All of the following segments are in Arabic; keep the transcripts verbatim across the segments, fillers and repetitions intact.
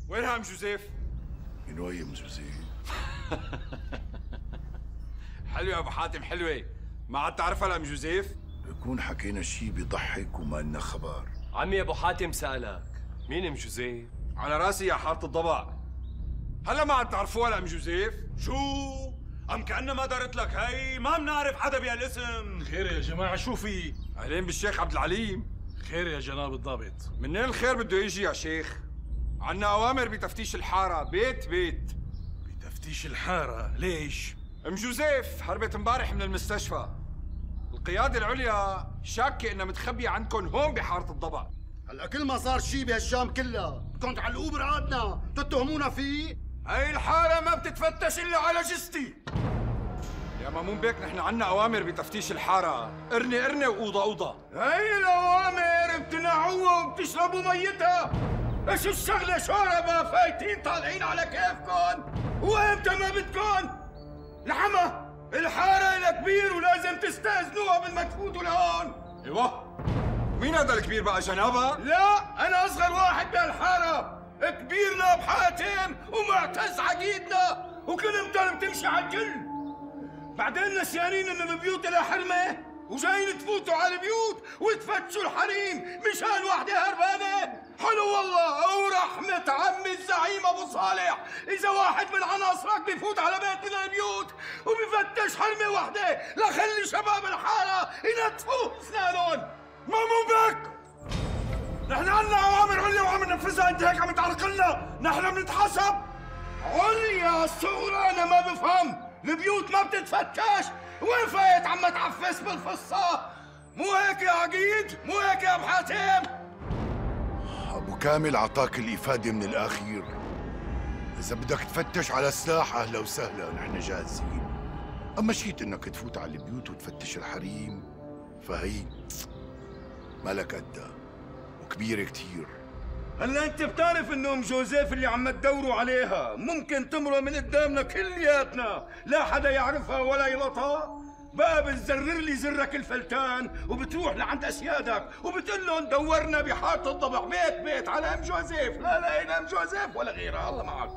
وينها ام جوزيف؟ من وين ام جوزيف؟ حلوة يا ابو حاتم حلوة، ما عاد تعرفها لام جوزيف؟ بكون حكينا شي بيضحك وما لنا خبر. عمي ابو حاتم سألك مين ام جوزيف؟ على راسي يا حارة الضبع. هلا ما عاد تعرفوها لام جوزيف؟ شو؟ أم كأنه ما دارت لك هي، ما بنعرف حدا بهالاسم. خير يا جماعة، شو في؟ اهلين بالشيخ عبد العليم. خير يا جناب الضابط. منين الخير بده يجي يا شيخ؟ عنا أوامر بتفتيش الحارة بيت بيت. بتفتيش الحارة؟ ليش؟ ام جوزيف هربت امبارح من المستشفى. القيادة العليا شاكة انها متخبية عندكم هون بحارة الضبع. هلا كل ما صار شيء بهالشام كلها بدكم تعلقوه برقادنا، تتهمونا فيه؟ هاي الحارة ما بتتفتش إلا على جثتي. يا مامون بيك نحن عنا أوامر بتفتيش الحارة، قرنة قرنة وأوضة أوضة. هي الأوامر بتنعوها وبتشربوا ميتها. ايش الشغلة شوربة فايتين طالعين على كيفكن؟ وإمتى ما بدكن؟ لحمة الحارة إلها كبير ولازم تستأذنوها قبل ما تفوتوا لهون. ايوه مين هذا الكبير بقى جنابة؟ لا أنا أصغر واحد بهالحارة، كبيرنا بحاتم ومعتز عقيدنا وكلمتنا بتمشي على الكل. بعدين نسيانين إن البيوت لها حرمة وجايين تفوتوا على البيوت وتفتشوا الحريم مشان وحدة هربانة. حلو والله ورحمة عمي الزعيم أبو صالح إذا واحد من عناصرك بيفوت على بيت من البيوت وبيفتش حرمة وحدة لخلي شباب الحارة ينتفوا أسنانهم. مامون بيك نحن عنا أوامر عليا وعم ننفذها، أنت هيك عم تعرق لنا، نحن بنتحاسب. عليا صغرى أنا ما بفهم، البيوت ما بتتفتش، وين فايت عم تعفس بالفصة؟ مو هيك يا عقيد؟ مو هيك يا ابو حاتم؟ ابو كامل عطاك الافاده من الاخير. اذا بدك تفتش على سلاح اهلا وسهلا، نحن جاهزين. اما شيت انك تفوت على البيوت وتفتش الحريم فهي مالك قدها وكبيره كتير. هلا انت بتعرف انه ام جوزيف اللي عم تدوروا عليها ممكن تمرق من قدامنا كلياتنا، لا حدا يعرفها ولا يلطها. بقى بتزرر لي زرك الفلتان وبتروح لعند اسيادك وبتقول لهم دورنا بحاره الضبع بيت بيت على ام جوزيف، لا لقينا ام جوزيف ولا غيرها. الله معك.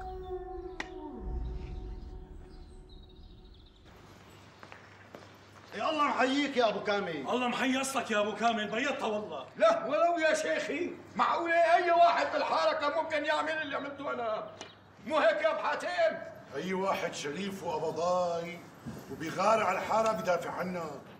يا الله محييك يا ابو كامل. الله محي اصلك يا ابو كامل، بيضتها والله. لا ولو يا شيخي، معقولة اي واحد بالحاره كان ممكن يعمل اللي عملته انا؟ مو هيك يا ابو حاتم؟ اي واحد شريف وقبضاي وبيغار على الحاره بدافع عنا.